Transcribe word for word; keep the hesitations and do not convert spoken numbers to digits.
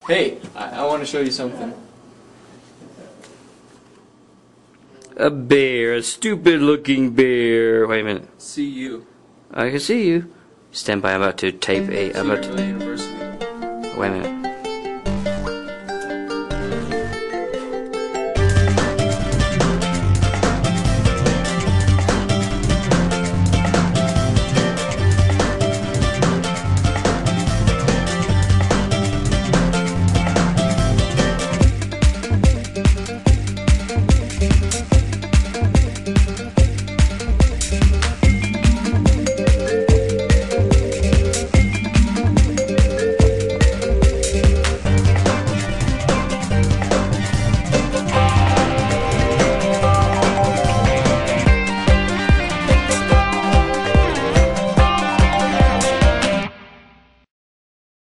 Hey, I, I want to show you something. A bear, a stupid looking bear. Wait a minute. See you. I can see you. Stand by, I'm about to tape a. I'm about to. University. Wait a minute.